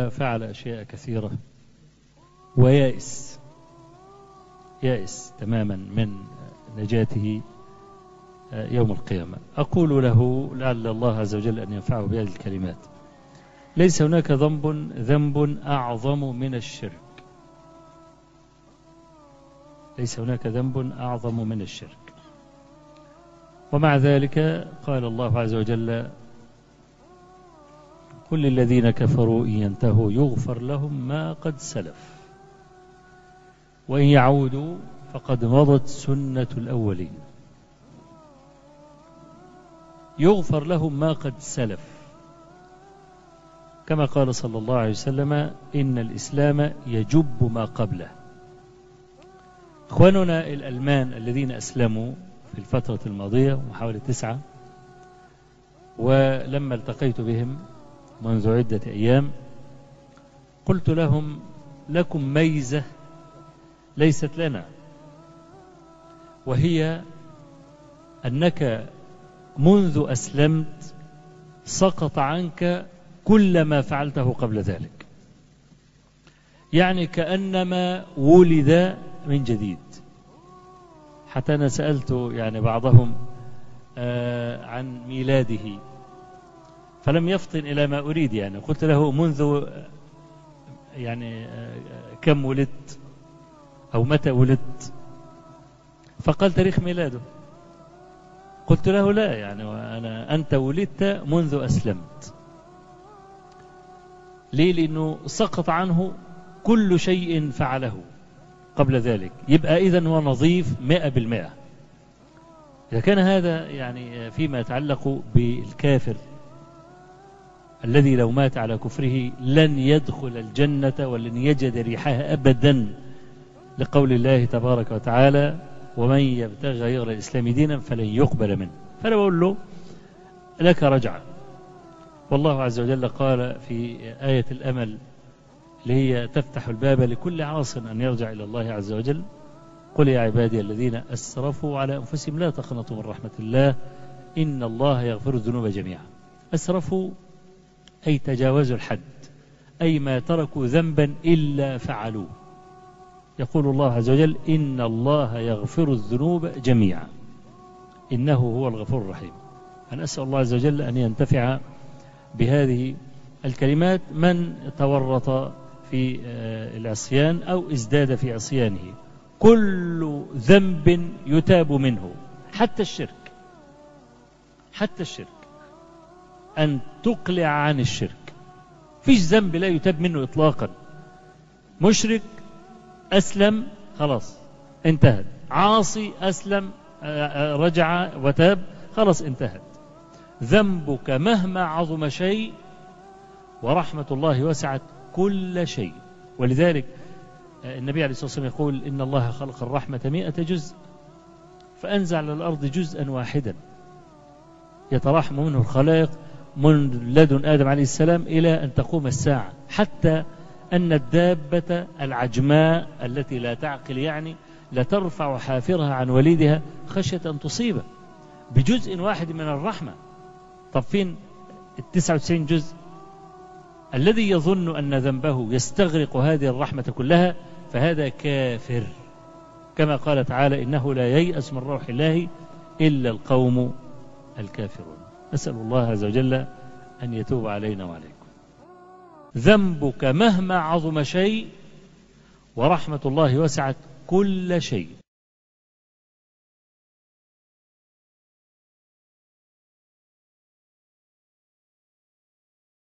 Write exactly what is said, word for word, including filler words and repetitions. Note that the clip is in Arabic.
وفعل أشياء كثيرة ويائس يائس تماما من نجاته يوم القيامة. أقول له لعل الله عز وجل أن ينفعه بهذه الكلمات: ليس هناك ذنب ذنب أعظم من الشرك. ليس هناك ذنب أعظم من الشرك. ومع ذلك قال الله عز وجل: قل للذين كفروا إن ينتهوا يغفر لهم ما قد سلف وإن يعودوا فقد مضت سنة الأولين. يغفر لهم ما قد سلف، كما قال صلى الله عليه وسلم: إن الإسلام يجب ما قبله. إخواننا الألمان الذين أسلموا في الفترة الماضية وحوالي تسعة، ولما التقيت بهم منذ عدة أيام قلت لهم: لكم ميزة ليست لنا، وهي أنك منذ أسلمت سقط عنك كل ما فعلته قبل ذلك، يعني كأنما ولد من جديد. حتى أنا سألت يعني بعضهم آه عن ميلاده فلم يفطن إلى ما أريد، يعني قلت له: منذ يعني آه كم ولدت أو متى ولدت؟ فقال: تاريخ ميلاده. قلت له: لا، يعني أنا أنت ولدت منذ أسلمت. ليه؟ لأنه سقط عنه كل شيء فعله قبل ذلك، يبقى إذن هو نظيف مئة بالمئة. إذا كان هذا يعني فيما يتعلق بالكافر الذي لو مات على كفره لن يدخل الجنة ولن يجد ريحها أبدا، لقول الله تبارك وتعالى: ومن يبتغي غير الإسلام دينا فلن يقبل منه. فأنا بقول له: لك رجعة. والله عز وجل قال في آية الأمل اللي هي تفتح الباب لكل عاص أن يرجع إلى الله عز وجل: قل يا عبادي الذين أسرفوا على أنفسهم لا تقنطوا من رحمة الله إن الله يغفر الذنوب جميعا. أسرفوا أي تجاوزوا الحد، أي ما تركوا ذنبا إلا فعلوه. يقول الله عز وجل: إن الله يغفر الذنوب جميعا إنه هو الغفور الرحيم. أنا أسأل الله عز وجل أن ينتفع بهذه الكلمات من تورط في العصيان أو ازداد في عصيانه. كل ذنب يتاب منه، حتى الشرك، حتى الشرك، أن تقلع عن الشرك. فيش ذنب لا يتاب منه إطلاقا. مشرك أسلم خلاص انتهت، عاصي أسلم رجع وتاب خلاص انتهت. ذنبك مهما عظم شيء ورحمة الله وسعت كل شيء. ولذلك النبي عليه الصلاة والسلام يقول: إن الله خلق الرحمة مئة جزء فأنزل على الأرض جزءا واحدا يتراحم منه الخلائق من لدن آدم عليه السلام إلى أن تقوم الساعة، حتى أن الدابة العجماء التي لا تعقل يعني لترفع حافرها عن وليدها خشية أن تصيبه بجزء واحد من الرحمة. طب فين التسعة وتسعين جزء؟ الذي يظن أن ذنبه يستغرق هذه الرحمة كلها فهذا كافر، كما قال تعالى: إنه لا ييأس من روح الله إلا القوم الكافرون. أسأل الله عز وجل أن يتوب علينا وعليكم. ذنبك مهما عظم شيء ورحمة الله وسعت كل شيء.